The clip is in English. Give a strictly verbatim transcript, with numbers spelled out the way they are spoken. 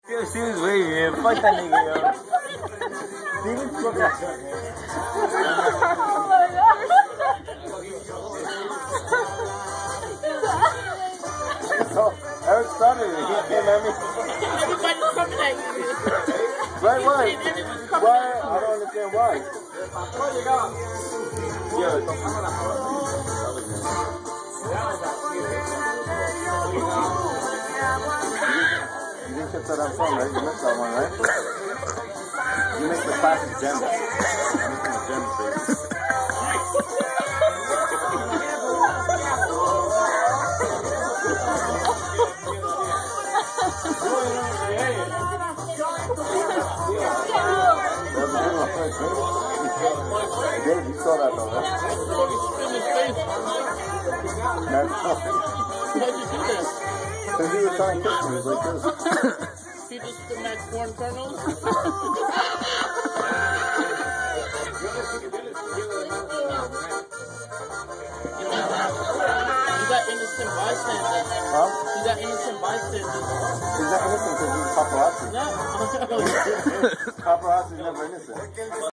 Yo, she was waving, man. Fuck that nigga, yo. Steven, fuck that. Oh my god. So, Eric started it. He came at me. Everybody's coming at you. Right, why? Everybody's coming Why? at you. I don't understand why. Yeah. You didn't get that on song, right? You missed that one, right? You missed the classic gem. You missed the gem, baby. Dave, you saw that though, right? Why'd you do this? Because he was trying to kiss me, he was like this. He just the Max corn kernels? You got innocent bystanders. Huh? You got innocent bystanders. He's not innocent because he's paparazzi. No. Paparazzi's never innocent.